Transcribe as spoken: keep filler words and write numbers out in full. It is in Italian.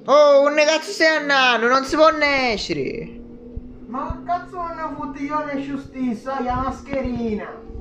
Oh, un cazzo stai andando? Non si può escere. Ma che cazzo non ne fotti io le giustizia, la mascherina?